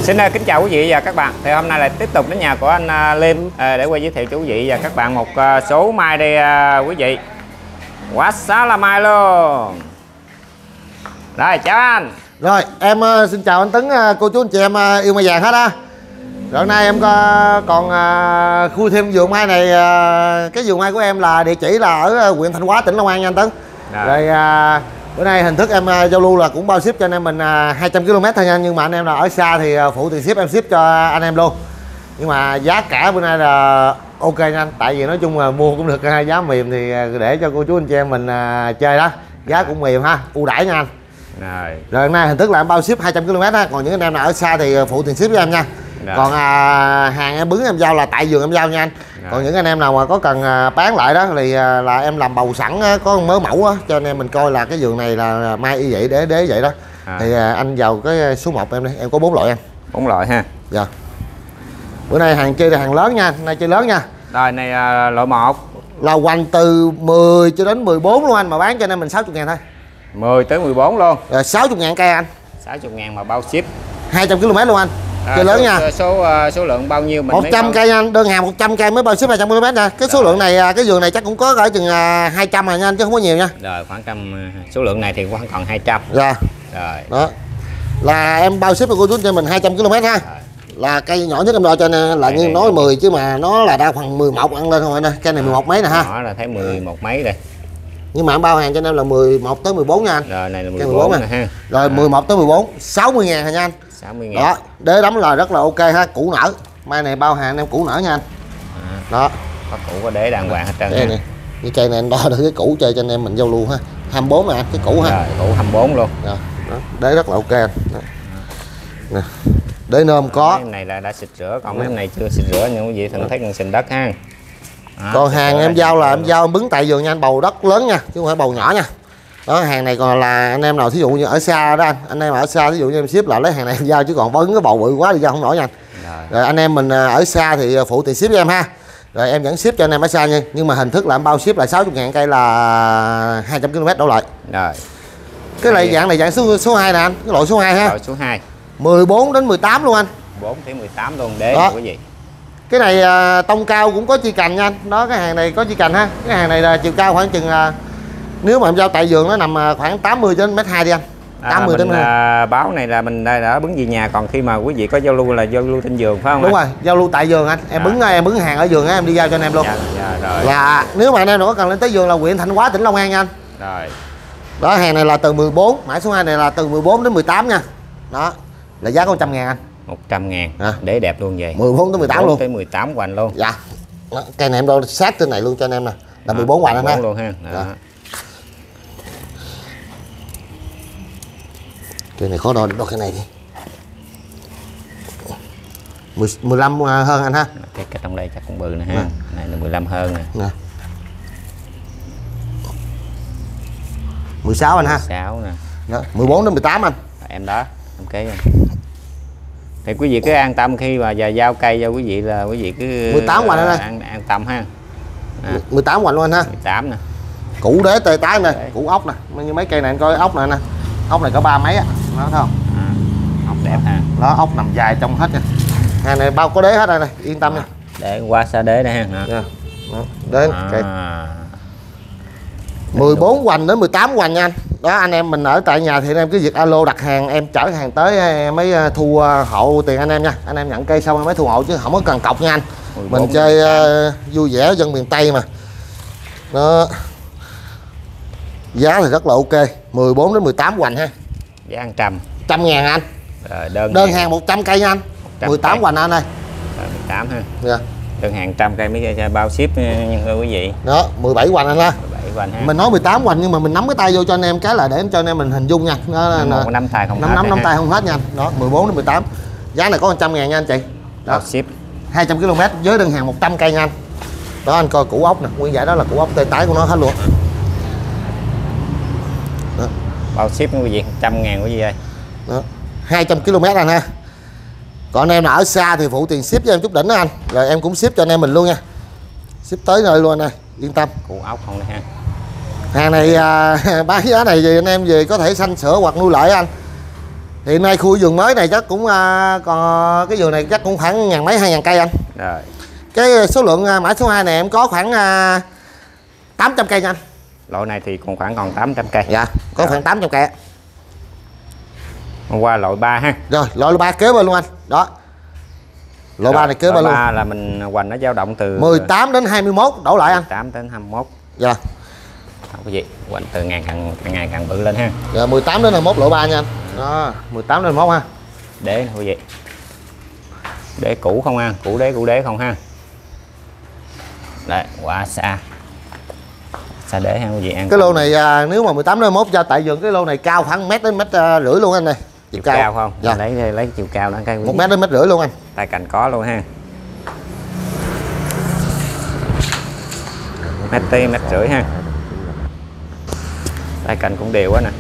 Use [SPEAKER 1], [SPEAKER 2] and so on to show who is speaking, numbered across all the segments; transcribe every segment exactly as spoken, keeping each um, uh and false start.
[SPEAKER 1] Xin uh, kính chào quý vị và các bạn. Thì hôm nay lại tiếp tục đến nhà của anh uh, Liêm uh, để quay giới thiệu cho quý vị và các bạn một uh, số mai đây uh, quý vị. Quá xá là mai luôn. Rồi chào anh.
[SPEAKER 2] Rồi em uh, xin chào anh Tấn, uh, cô chú anh chị em uh, yêu mai vàng hết á. Rồi hôm nay em uh, còn uh, khui thêm vườn mai này. Uh, cái vườn mai của em là địa chỉ là ở uh, huyện Thanh Hóa, tỉnh Long An nha anh Tấn. Rồi, rồi uh, bữa nay hình thức em uh, giao lưu là cũng bao ship cho anh em mình uh, hai trăm ki lô mét thôi nha. Nhưng mà anh em nào ở xa thì uh, phụ tiền ship em ship cho anh em luôn. Nhưng mà giá cả bữa nay là ok nha anh. Tại vì nói chung là mua cũng được uh, giá mềm thì uh, để cho cô chú anh chị em mình uh, chơi đó. Giá cũng mềm ha, ưu đãi nha anh. Rồi, rồi hôm nay hình thức là em bao ship hai trăm ki lô mét ha. Còn những anh em nào ở xa thì phụ tiền ship cho em nha. Rồi. Còn à, hàng em bứng em giao là tại vườn em giao nha anh. Rồi. Còn những anh em nào mà có cần à, bán lại đó thì à, là em làm bầu sẵn á, có mớ mẫu á, cho anh em mình coi là cái vườn này là mai y vậy để để vậy đó. À. Thì à, anh vào cái số một em đi, em có bốn loại em.
[SPEAKER 1] Bốn loại ha.
[SPEAKER 2] Dạ. Bữa nay hàng chơi là hàng lớn nha, nay chơi lớn nha.
[SPEAKER 1] Rồi này à, loại một
[SPEAKER 2] là hoành từ mười cho đến mười bốn luôn anh, mà bán cho anh em mình sáu mươi ngàn thôi.
[SPEAKER 1] mười tới mười bốn luôn.
[SPEAKER 2] Rồi sáu mươi ngàn cây anh.
[SPEAKER 1] sáu mươi ngàn mà bao ship
[SPEAKER 2] hai trăm ki lô mét luôn anh. À, chơi lớn
[SPEAKER 1] số,
[SPEAKER 2] nha.
[SPEAKER 1] Số, số số lượng bao nhiêu mình
[SPEAKER 2] một trăm cây anh, đơn hàng một trăm cây mới bao ship hai trăm ki lô mét nha. Cái số rồi. Lượng này cái vườn này chắc cũng có cỡ chừng hai trăm rồi nha anh, chứ không có nhiều nha.
[SPEAKER 1] Rồi khoảng trăm số lượng này thì khoảng còn hai trăm.
[SPEAKER 2] Dạ.
[SPEAKER 1] Rồi.
[SPEAKER 2] Đó. Là em bao ship cho cô chú cho mình hai trăm ki lô mét ha. Rồi. Là cây nhỏ nhất em đo cho nên là như nói mười chứ mà nó là đa phần mười một ăn lên thôi nè. Cây này mười một mấy nè ha.
[SPEAKER 1] Nhỏ là thấy mười một mấy đây.
[SPEAKER 2] Nhưng mà em bao hàng cho anh em là mười một tới mười bốn nha anh.
[SPEAKER 1] Rồi này là mười bốn nè ha.
[SPEAKER 2] Rồi mười một tới mười bốn, sáu mươi ngàn thôi nha anh.
[SPEAKER 1] sáu mươi ngàn.
[SPEAKER 2] Đó, đế đóng là rất là ok ha, củ nở. Mai này bao hàng anh em củ nở nha anh. À. Đó.
[SPEAKER 1] Có củ có đế đàng hoàng hết trơn.
[SPEAKER 2] Đây nè. Cái cây này anh đo được cái củ chơi cho anh em mình giao lưu ha. hai mươi bốn nè anh, cái củ ha.
[SPEAKER 1] Rồi, củ hai mươi bốn luôn.
[SPEAKER 2] Rồi, đó, đế rất là ok anh. Đó. Nè. Đế nôm có.
[SPEAKER 1] Mấy này là đã xịt rửa, còn mấy này chưa xịt rửa nhưng quý vị thường thấy cần xịn đất ha.
[SPEAKER 2] Đó, còn hàng em giao là em giao em bứng tại vườn nha anh, bầu đất lớn nha, chứ không phải bầu nhỏ nha. Đó, hàng này còn là anh em nào thí dụ như ở xa đó anh, anh em ở xa thí dụ như em ship là lấy hàng này em giao, chứ còn bứng cái bầu bự quá thì giao không nổi nha anh. Rồi. Rồi anh em mình ở xa thì phụ tiền ship cho em ha. Rồi em vẫn ship cho anh em ở xa nha, nhưng mà hình thức là em bao ship là sáu mươi ngàn cây là hai trăm ki lô mét đổ lại. Rồi. Cái này dạng này dạng số số hai nè anh, cái loại số hai ha.
[SPEAKER 1] Loại số hai.
[SPEAKER 2] mười bốn đến mười tám luôn anh.
[SPEAKER 1] bốn tới mười tám luôn đế đó. Quý vị.
[SPEAKER 2] Cái này à, tông cao cũng có chi cành nha anh. Đó, cái hàng này có chi cành ha. Cái hàng này là chiều cao khoảng chừng à, nếu mà em giao tại vườn nó nằm khoảng tám mươi đến mét hai đi anh. tám mươi
[SPEAKER 1] à,
[SPEAKER 2] đến
[SPEAKER 1] mình, à, báo này là mình đã, đã bứng về nhà, còn khi mà quý vị có giao lưu là giao lưu trên vườn phải không?
[SPEAKER 2] Đúng
[SPEAKER 1] anh?
[SPEAKER 2] Rồi, giao lưu tại vườn anh. Em à. bứng em bứng hàng ở vườn á, em đi giao cho anh em luôn.
[SPEAKER 1] Dạ, dạ, rồi.
[SPEAKER 2] Là nếu mà anh em có cần lên tới vườn là huyện Thanh Hóa, tỉnh Long An nha anh. Rồi. Đó, hàng này là từ mười bốn, mã số hai này là từ mười bốn đến mười tám nha. Đó. Là giá có một trăm ngàn anh.
[SPEAKER 1] một trăm ngàn.
[SPEAKER 2] À.
[SPEAKER 1] Để đẹp luôn vậy.
[SPEAKER 2] mười bốn tới mười tám luôn.
[SPEAKER 1] tới mười tám hoành luôn.
[SPEAKER 2] Dạ. Đó, cây này em đo sát trên này luôn cho anh em nè. Là mười bốn hoành anh ha.
[SPEAKER 1] luôn ha. Đó. Đó.
[SPEAKER 2] Cây này khó đo, đo cái này đi. mười, mười lăm hơn anh ha.
[SPEAKER 1] Cái, cái trong đây chắc cũng bự nè ha. Nè. Này là mười lăm hơn nè. Nè.
[SPEAKER 2] mười sáu anh ha.
[SPEAKER 1] mười sáu nè.
[SPEAKER 2] Đó, mười bốn đến mười tám anh.
[SPEAKER 1] Em đó, em kế okay. Thì quý vị cứ an tâm khi mà giờ giao cây cho quý vị là quý vị cứ
[SPEAKER 2] mười tám hoành anh ơi.
[SPEAKER 1] An, an tâm ha.
[SPEAKER 2] À. mười tám hoành luôn anh ha.
[SPEAKER 1] mười tám nè.
[SPEAKER 2] Củ đế tê tái nè, củ ốc nè, như mấy cây này anh coi ốc này nè. Ốc này có ba mấy á, nó thấy không?
[SPEAKER 1] À, ốc đẹp ha.
[SPEAKER 2] Đó, ốc nằm dài trong hết nha. Hàng này bao có đế hết đây này, yên tâm à. Nha.
[SPEAKER 1] Để qua xa đế đây ha.
[SPEAKER 2] Đó. Đế
[SPEAKER 1] à.
[SPEAKER 2] cây. mười bốn hoành đến mười tám hoành nha anh. Đó, anh em mình ở tại nhà thì anh em cứ việc alo đặt hàng, em chở hàng tới em mới thu hộ tiền anh em nha. Anh em nhận cây xong em mới thu hộ chứ không có cần cọc nha anh. Mình chơi uh, vui vẻ dân miền Tây mà. Đó. Giá thì rất là ok, mười bốn đến mười tám hoành ha.
[SPEAKER 1] Giá một trăm.
[SPEAKER 2] một trăm ngàn anh.
[SPEAKER 1] Rồi, đơn
[SPEAKER 2] đơn hàng, hàng một trăm cây nha anh. mười tám hoành anh ơi.
[SPEAKER 1] Rồi, mười tám ha.
[SPEAKER 2] Dạ.
[SPEAKER 1] Đơn hàng trăm cây mới cho bao ship nha quý vị.
[SPEAKER 2] Đó, mười bảy hoành anh ha.
[SPEAKER 1] mười bảy hoành ha.
[SPEAKER 2] Mình nói mười tám hoành nhưng mà mình nắm cái tay vô cho anh em cái là để em cho anh em mình hình dung nha. Đó là
[SPEAKER 1] nắm tay không
[SPEAKER 2] nắm
[SPEAKER 1] hết.
[SPEAKER 2] Nắm nắm tay không hết nha anh. Đó, mười bốn đến mười tám. Giá này có một trăm ngàn nha anh chị.
[SPEAKER 1] Đó, ship
[SPEAKER 2] hai trăm ki lô mét với đơn hàng một trăm cây nha anh. Đó, anh coi củ ốc nè, nguyên giải đó là củ ốc tê tái của nó hết luôn. Đó.
[SPEAKER 1] Bao ship quý vị một trăm ngàn quý vị ơi.
[SPEAKER 2] Đó. hai trăm ki lô mét anh ha. Còn anh em nào ở xa thì phụ tiền ship cho em chút đỉnh đó anh. Rồi em cũng ship cho anh em mình luôn nha. Ship tới nơi luôn này, yên tâm.
[SPEAKER 1] Củ ốc không đây ha.
[SPEAKER 2] Hàng này à, bán giá này thì anh em về có thể xanh sữa hoặc nuôi lợi anh. Hiện nay khu vườn mới này chắc cũng à, còn cái vườn này chắc cũng khoảng ngàn mấy hai ngàn cây anh.
[SPEAKER 1] Rồi.
[SPEAKER 2] Cái số lượng à, mã số hai này em có khoảng à, tám trăm cây nha anh.
[SPEAKER 1] Loại này thì còn khoảng còn tám trăm cây.
[SPEAKER 2] Dạ, có
[SPEAKER 1] rồi.
[SPEAKER 2] khoảng tám trăm cây.
[SPEAKER 1] Hôm qua loại ba ha.
[SPEAKER 2] Rồi, loại ba kế bên luôn anh. Đó. Loại ba này kế bên luôn.
[SPEAKER 1] ba là mình hoành nó dao động từ
[SPEAKER 2] mười tám đến hai mươi mốt đổ lại anh.
[SPEAKER 1] mười tám đến hai mươi mốt.
[SPEAKER 2] Dạ.
[SPEAKER 1] Không có gì, hoành từ ngày càng càng ngày càng bự lên ha.
[SPEAKER 2] Dạ, mười tám đến hai mươi mốt lỗ ba nha anh. Đó, mười tám đến hai mươi mốt ha.
[SPEAKER 1] Đế quý vị. Đế cũ không ha, cũ đế cũ đế không ha. Đấy, quả xa. Xa đế ha quý vị ăn.
[SPEAKER 2] Cái lô này à, nếu mà mười tám đến hai mươi mốt ra tại vườn cái lô này cao khoảng mét đến mét uh, rưỡi luôn anh này.
[SPEAKER 1] Chiều cao, cao không?
[SPEAKER 2] Dạ.
[SPEAKER 1] Lấy lấy chiều cao đó cái
[SPEAKER 2] một mét đến mét rưỡi luôn anh.
[SPEAKER 1] Tay cành có luôn ha. Mét tí mét rưỡi ha. Tay cành cũng đều quá nè.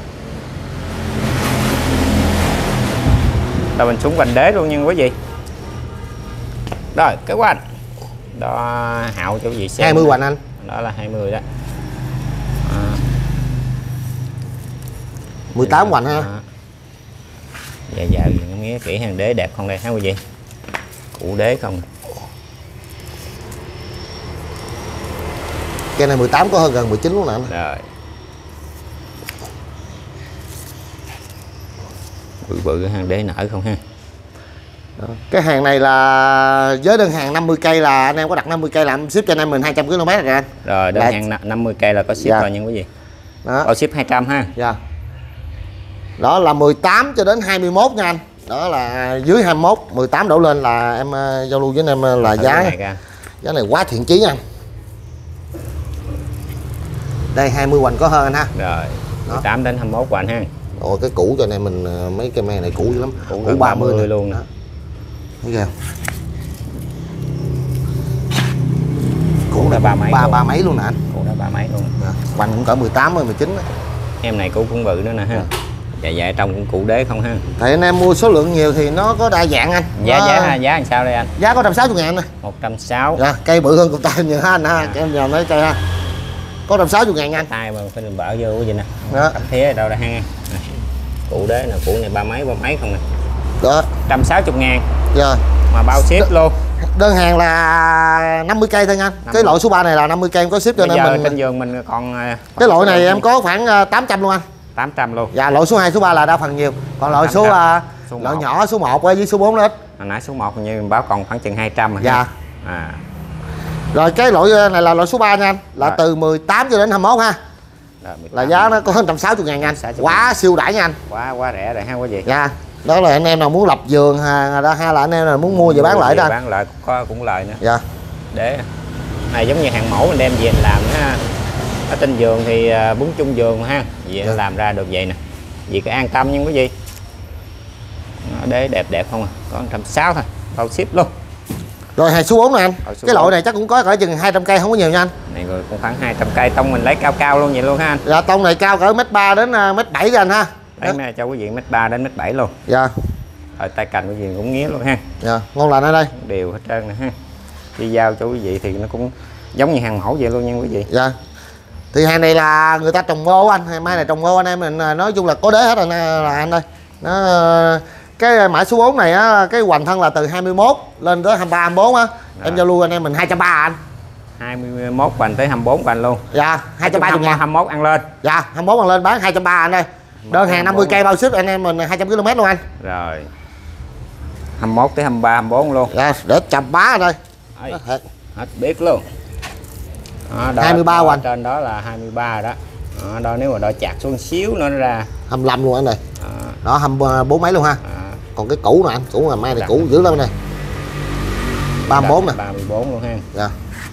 [SPEAKER 1] Rồi mình xuống vành đế luôn nha quý vị. Rồi cái hoành. Đó hạo cho quý vị xem.
[SPEAKER 2] hai mươi hoành anh.
[SPEAKER 1] Đó là hai mươi đó. À.
[SPEAKER 2] mười tám hoành ha.
[SPEAKER 1] Dạ dạ nghĩa kỹ hàng đế đẹp không đây ha quý vị. Củ đế không.
[SPEAKER 2] Cây này mười tám có hơn gần mười chín luôn nè anh.
[SPEAKER 1] Rồi. Bự bự hàng đế nở không ha.
[SPEAKER 2] Đó. Cái hàng này là với đơn hàng năm mươi cây là anh em có đặt năm mươi cây là em ship cho anh em mình hai trăm ki lô mét rồi anh.
[SPEAKER 1] Rồi đơn
[SPEAKER 2] là...
[SPEAKER 1] hàng năm mươi cây là có ship
[SPEAKER 2] dạ.
[SPEAKER 1] rồi nha quý vị.
[SPEAKER 2] Đó.
[SPEAKER 1] Có ship hai trăm ha.
[SPEAKER 2] Dạ. Đó là mười tám cho đến hai mươi mốt nha anh. Đó là dưới hai mươi mốt, mười tám đổ lên là em uh, giao lưu với anh em uh, là giá này giá này quá thiện chí nha anh. Đây hai mươi hoành có hơn anh ha.
[SPEAKER 1] Rồi. mười tám đến hai mươi mốt hoành ha.
[SPEAKER 2] Ồ cái cũ cho nên mình uh, mấy cây me này cũ dữ lắm.
[SPEAKER 1] Cũ,
[SPEAKER 2] cũ ba mươi này.
[SPEAKER 1] luôn đó.
[SPEAKER 2] Thấy kìa.
[SPEAKER 1] Cũ đã ba mấy
[SPEAKER 2] ba
[SPEAKER 1] luôn.
[SPEAKER 2] ba mấy luôn nè anh.
[SPEAKER 1] Cũ đã ba mấy luôn.
[SPEAKER 2] Hoành cũng cỡ mười tám mười chín.
[SPEAKER 1] Em này cũ cũng bự nữa nè ha. À. Dạ dạ trong cũng củ đế không ha.
[SPEAKER 2] Thì anh em mua số lượng nhiều thì nó có đa dạng anh.
[SPEAKER 1] Giá
[SPEAKER 2] nó...
[SPEAKER 1] giá giá làm sao đây anh?
[SPEAKER 2] Giá có một trăm sáu mươi ngàn này.
[SPEAKER 1] một trăm sáu mươi.
[SPEAKER 2] Dạ, cây bự hơn cục tay nhiều ha anh ha. Cho em vào mấy cây ha. Có một trăm sáu mươi ngàn nha anh.
[SPEAKER 1] Tay mà phải bở vô cái gì nè.
[SPEAKER 2] Đó.
[SPEAKER 1] Cặp phía ở đâu ra ha. Củ đế nè, củ này ba mấy ba mấy không nè.
[SPEAKER 2] Đó.
[SPEAKER 1] một trăm sáu mươi ngàn.
[SPEAKER 2] Dạ.
[SPEAKER 1] Mà bao ship
[SPEAKER 2] Đ
[SPEAKER 1] luôn.
[SPEAKER 2] Đơn hàng là năm mươi cây thôi nha anh. Cái loại số ba này là năm mươi cây em có ship cho
[SPEAKER 1] bây
[SPEAKER 2] nên
[SPEAKER 1] giờ
[SPEAKER 2] mình
[SPEAKER 1] trên giường mình còn
[SPEAKER 2] cái loại này em có khoảng tám trăm luôn anh.
[SPEAKER 1] tám trăm luôn.
[SPEAKER 2] Dạ loại số hai số ba là đa phần nhiều. Còn loại số uh,
[SPEAKER 1] số
[SPEAKER 2] loại nhỏ số một với số bốn nữa ít.
[SPEAKER 1] Hồi nãy số một như mình báo còn khoảng chừng hai trăm rồi.
[SPEAKER 2] Dạ.
[SPEAKER 1] À.
[SPEAKER 2] Rồi cái loại này là loại số ba nha anh, là rồi. Từ mười tám cho đến hai mươi mốt ha. Rồi, là giá nó có hơn một trăm sáu mươi ngàn nha anh. Quá siêu đãi nha anh.
[SPEAKER 1] Quá quá rẻ rồi ha quý vị.
[SPEAKER 2] Dạ. Đó là anh em nào muốn lập vườn ha, đó hay là anh em nào muốn mua về bán lại đó.
[SPEAKER 1] Bán lại có cũng lời nữa.
[SPEAKER 2] Dạ.
[SPEAKER 1] Để này giống như hàng mẫu mình đem về mình làm ha. Ở trên vườn thì bún chung vườn ha. Vậy dạ. Làm ra được vậy nè. Vì cái an tâm nhưng quý vị. Đế đẹp đẹp không à. Có một trăm sáu mươi thôi. Bao ship luôn.
[SPEAKER 2] Rồi hàng số bốn nè anh. Cái loại này chắc cũng có cỡ chừng hai trăm cây không có nhiều nha anh.
[SPEAKER 1] Này rồi cũng khoảng hai trăm cây, tông mình lấy cao cao luôn vậy luôn ha anh.
[SPEAKER 2] Dạ tông này cao cỡ mét ba đến mét bảy cho anh ha.
[SPEAKER 1] Đấy mẹ cho quý vị mét ba đến mét bảy luôn.
[SPEAKER 2] Dạ.
[SPEAKER 1] Rồi tay cành quý vị cũng nghía luôn ha.
[SPEAKER 2] Dạ, ngon lành ở đây.
[SPEAKER 1] Đều hết trơn nè ha. Đi giao cho quý vị thì nó cũng giống như hàng mẫu vậy luôn nha quý vị.
[SPEAKER 2] Dạ. Thì hàng này là người ta trồng ngô anh, mai này trồng ngô anh em mình nói chung là có đế hết rồi là anh ơi. Nó cái mã số bốn này á, cái hoành thân là từ hai mươi mốt lên tới hai mươi ba hai mươi bốn á. Em giao lưu anh em mình hai trăm ba mươi anh.
[SPEAKER 1] hai mươi mốt hoành tới hai mươi bốn hoành luôn.
[SPEAKER 2] Dạ, hai trăm ba mươi ngàn.
[SPEAKER 1] hai mươi mốt ăn lên.
[SPEAKER 2] Dạ, hai mươi mốt ăn lên bán hai trăm ba mươi anh ơi. Đơn hàng năm mươi cây bao ship anh em mình hai trăm ki lô mét luôn anh.
[SPEAKER 1] Rồi. hai mươi mốt tới hai mươi ba hai mươi bốn luôn.
[SPEAKER 2] Dạ, để chập bá ở đây.
[SPEAKER 1] Hết, hết biết luôn. Đó, đó,
[SPEAKER 2] hai mươi ba hoành.
[SPEAKER 1] Trên đó là hai mươi ba đó. Đó, đó nếu mà đo chặt xuống xíu nữa nó ra
[SPEAKER 2] hai mươi lăm luôn anh này. À. Đó hai mươi bốn mấy luôn ha. À. Còn cái cũ nè anh, cũ là mai này cũ dữ lắm này. ba mươi bốn nè.
[SPEAKER 1] ba mươi bốn luôn ha.
[SPEAKER 2] Dạ.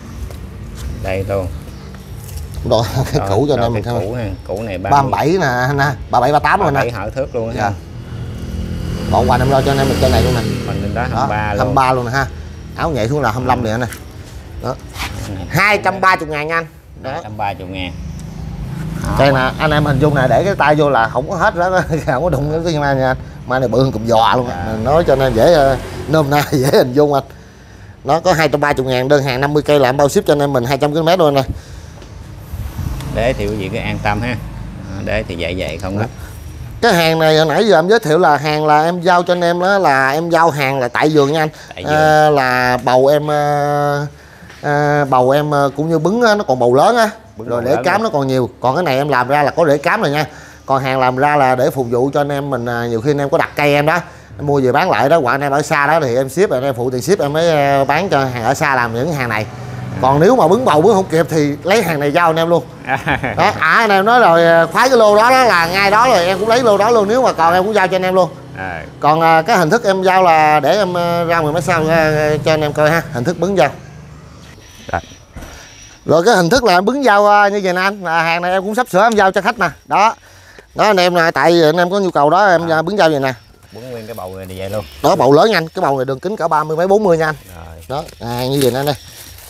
[SPEAKER 1] Đây luôn.
[SPEAKER 2] Rồi cái cũ cho nên mình
[SPEAKER 1] thấy cũ ha. Cũ này
[SPEAKER 2] ba mươi bảy nè anh ha. ba mươi bảy ba mươi tám rồi nè.
[SPEAKER 1] Hở thước luôn
[SPEAKER 2] dạ.
[SPEAKER 1] Ha.
[SPEAKER 2] Còn quà em lo cho anh em mình trên này luôn nè.
[SPEAKER 1] Mình lên đó hai mươi ba luôn.
[SPEAKER 2] hai mươi ba luôn nè ha. Áo nhảy xuống là hai mươi lăm nè anh này. Đó. hai trăm ba mươi ngàn nha anh.
[SPEAKER 1] Đó. hai trăm ba mươi ngàn.
[SPEAKER 2] Đây nè, anh em hình dung nè, để cái tay vô là không có hết đó, không có đụng cái mai nha anh. Mai này bự hơn cục giò luôn. À. Nói cho nên dễ nôm na dễ hình dung anh. Nó có hai trăm ba mươi ngàn, đơn hàng năm mươi cây làm bao ship cho anh em mình hai trăm ki lô mét luôn nè.
[SPEAKER 1] Để thì quý vị cứ an tâm ha. Để thì vậy vậy không đó.
[SPEAKER 2] Cái hàng này hồi nãy giờ em giới thiệu là hàng là em giao cho anh em đó, là em giao hàng là tại vườn nha anh. À, là bầu em à, à, bầu em cũng như bứng nó còn bầu lớn á, rồi để cám nó còn nhiều. Còn cái này em làm ra là có để cám rồi nha. Còn hàng làm ra là để phục vụ cho anh em mình, nhiều khi anh em có đặt cây em đó, em mua về bán lại đó, hoặc anh em ở xa đó thì em ship, anh em phụ tiền ship em mới bán cho hàng ở xa làm những hàng này. Còn nếu mà bứng bầu bứng không kịp thì lấy hàng này giao anh em luôn. Đó, à anh em nói rồi khoái cái lô đó, đó là ngay đó rồi em cũng lấy lô đó luôn, nếu mà còn em cũng giao cho anh em luôn. À. Còn à, cái hình thức em giao là để em ra mười mấy sau cho anh em coi ha, hình thức bứng giao. Rồi. Rồi cái hình thức là em bứng giao như vậy nè anh, là hàng này em cũng sắp sửa em giao cho khách nè. Đó. Đó anh em nè, tại vì anh em có nhu cầu đó em à. bứng giao vậy nè.
[SPEAKER 1] Bứng nguyên cái bầu này vậy luôn.
[SPEAKER 2] Đó bầu lớn nha anh, cái bầu này đường kính cỡ ba mươi mấy bốn mươi nha anh. Rồi. Đó, à, như vậy nè anh đây.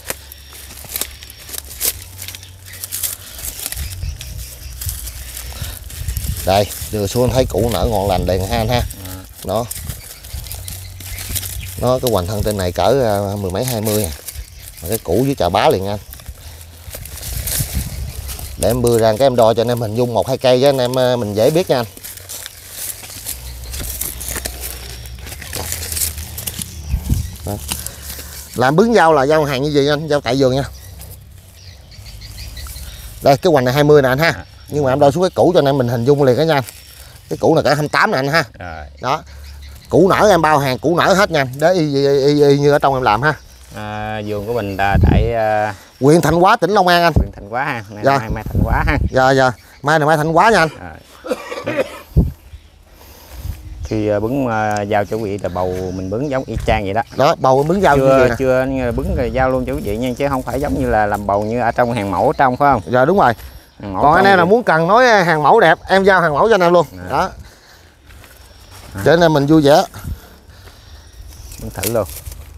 [SPEAKER 2] Đây, đưa xuống thấy củ nở ngon lành đèn ha anh ha. Đó. Nó cái hoành thân trên này cỡ mười mấy hai mươi à. Mà cái củ với chà bá liền anh. Để em bưa ra cái em đo cho anh em hình dung một hai cây với anh em mình dễ biết nha anh. Đó. Làm bứng dao là dao hàng như vậy anh, dao tại vườn nha. Đây cái hoành này hai mươi nè anh ha. Nhưng mà em đo xuống cái củ cho anh em mình hình dung liền đó nha. Cái củ này cả hai mươi tám nè anh ha. Rồi. Đó. Củ nở em bao hàng củ nở hết nha. Để y, y, y, y như ở trong em làm ha.
[SPEAKER 1] À, vườn của mình là tại uh...
[SPEAKER 2] huyện Thạnh Hóa tỉnh Long An anh.
[SPEAKER 1] Huyện Thạnh Hóa ha. Này dạ. Mai, mai Thạnh Hóa ha.
[SPEAKER 2] Dạ dạ. Mai này mai Thạnh Hóa nha anh. À.
[SPEAKER 1] Khi uh, bứng uh, giao cho quý vị là bầu mình bứng giống y chang vậy đó.
[SPEAKER 2] Đó, bầu bứng giao
[SPEAKER 1] chưa,
[SPEAKER 2] như vậy nè.
[SPEAKER 1] Chưa bứng rồi giao luôn cho quý vị nha, chứ không phải giống như là làm bầu như ở trong hàng mẫu ở trong phải không?
[SPEAKER 2] Dạ đúng rồi. Còn anh em là muốn cần nói hàng mẫu đẹp em giao hàng mẫu cho anh em luôn. À. Đó. À. Cho nên mình vui vẻ.
[SPEAKER 1] Mình thử luôn.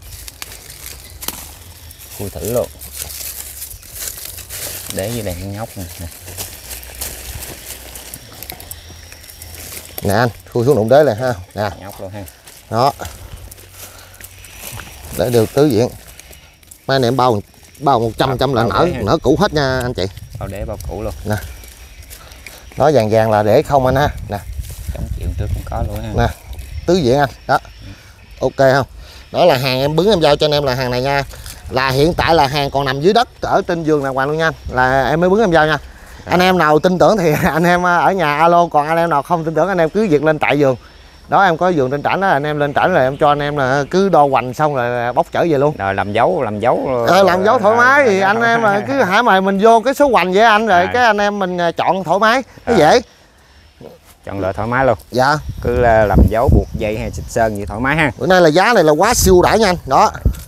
[SPEAKER 1] Khui thử luôn. Để với đèn nhóc nè.
[SPEAKER 2] Nè anh, khui xuống đụng đế này ha. Nè.
[SPEAKER 1] Nhóc luôn ha.
[SPEAKER 2] Đó. Để được tứ diện. Mai này em bao bao một trăm trăm là nở nở củ hết nha anh chị.
[SPEAKER 1] Bao để bao củ luôn.
[SPEAKER 2] Nè. Đó vàng vàng là để không anh ha. Nè.
[SPEAKER 1] Chống chịu trước cũng có luôn ha.
[SPEAKER 2] Nè. Tứ diện anh. Đó. Ok không? Đó là hàng em bứng em giao cho anh em là hàng này nha. Là hiện tại là hàng còn nằm dưới đất ở trên vườn đàng hoàng luôn nha. Là em mới bứng em giao nha. À. Anh em nào tin tưởng thì anh em ở nhà alo, còn anh em nào không tin tưởng anh em cứ việc lên tại vườn. Đó em có vườn trên trảnh đó, anh em lên trảnh là em cho anh em là cứ đo hoành xong rồi bóc trở về luôn.
[SPEAKER 1] Rồi làm dấu làm dấu
[SPEAKER 2] ờ, làm dấu thoải mái thì anh em là cứ hãy mời mình vô cái số hoành với anh rồi à. Cái anh em mình chọn thoải mái cái à. Dễ
[SPEAKER 1] chọn lựa thoải mái luôn.
[SPEAKER 2] Dạ
[SPEAKER 1] cứ làm dấu buộc dây hay xịt sơn gì thoải mái ha.
[SPEAKER 2] bữa nay là giá này là quá siêu đãi nha anh. Đó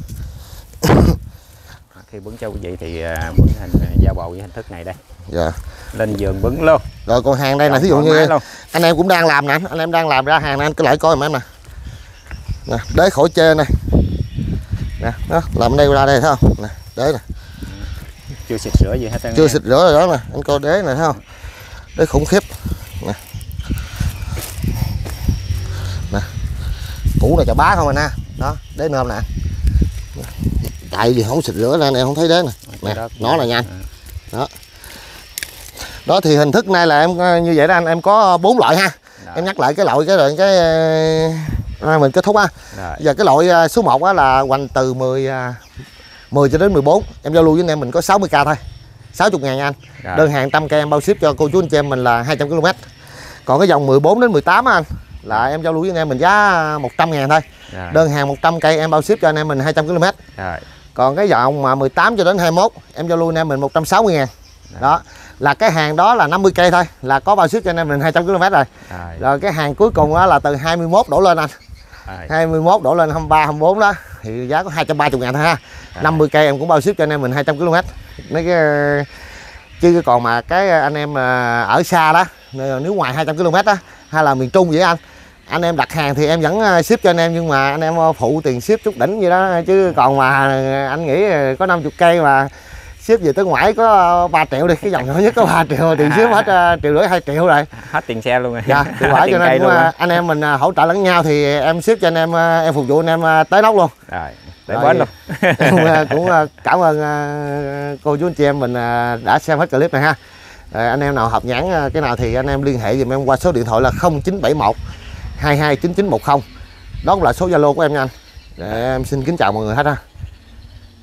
[SPEAKER 1] khi bứng cho quý vị thì bứng hình giao bầu với hình thức này đây.
[SPEAKER 2] Dạ
[SPEAKER 1] lên giường bứng luôn.
[SPEAKER 2] Rồi còn hàng đây là ví dụ như anh em cũng đang làm nè, anh em đang làm ra hàng này anh cứ lại coi mà em nè. Nè, đế khỏi chê này. Nè, đó, làm đây ra đây thấy không? Nè, đế nè.
[SPEAKER 1] Chưa xịt rửa gì hết trơn.
[SPEAKER 2] Chưa xịt rửa rồi đó nè, anh coi đế này thấy không? Đế khủng khiếp. Nè. Nè. Củ này chà bá không anh ha. Đó, đế nôm nè. Tại vì không xịt rửa ra này không thấy đế nè. Nè, nó là nha anh. Đó. Đó thì hình thức này là em như vậy đó anh, em có bốn loại ha. Rồi. Em nhắc lại cái loại cái rồi cái à, mình kết thúc ha. Rồi. Giờ cái loại số một á là hoành từ mười mười cho đến mười bốn. Em giao lưu với anh em mình có sáu mươi k thôi. sáu mươi ngàn nha anh. Rồi. Đơn hàng trăm cây em bao ship cho cô chú anh chị em mình là hai trăm ki lô mét. Còn cái dòng mười bốn đến mười tám á anh là em giao lưu với anh em mình giá một trăm ngàn thôi. Rồi. Đơn hàng một trăm cây em bao ship cho anh em mình hai trăm ki lô mét. Rồi. Còn cái dòng mà mười tám cho đến hai mươi mốt em giao lưu anh em mình một trăm sáu mươi ngàn. Rồi. Đó là cái hàng đó là năm mươi cây thôi là có bao ship cho anh em mình hai trăm ki lô mét rồi. Rồi. Rồi cái hàng cuối cùng đó là từ hai mươi mốt đổ lên anh. Rồi. hai mươi mốt đổ lên hai mươi ba hai mươi bốn đó thì giá có hai trăm ba mươi ngàn thôi ha. Rồi. năm mươi cây em cũng bao ship cho anh em mình hai trăm ki lô mét. Mấy cái chứ còn mà cái anh em ở xa đó, nếu ngoài hai trăm ki lô mét đó hay là miền Trung vậy anh, anh em đặt hàng thì em vẫn ship cho anh em, nhưng mà anh em phụ tiền ship chút đỉnh vậy đó, chứ còn mà anh nghĩ có năm mươi cây mà ship về tới ngoại có ba triệu đi, cái dòng nhỏ nhất có ba triệu, tiền ship hết triệu rưỡi hai triệu rồi,
[SPEAKER 1] hết tiền xe luôn rồi.
[SPEAKER 2] Dạ, tiền phải cho nên cũng, anh em mình hỗ trợ lẫn nhau thì em ship cho anh em, em phục vụ anh em tới nóc luôn.
[SPEAKER 1] Rồi, để bến luôn.
[SPEAKER 2] Em cũng cảm ơn cô chú anh chị em mình đã xem hết clip này ha. À, anh em nào hợp nhãn cái nào thì anh em liên hệ giùm em qua số điện thoại là không chín bảy một hai hai chín chín một không. Đó cũng là số Zalo của em nha anh. Để em xin kính chào mọi người hết ha.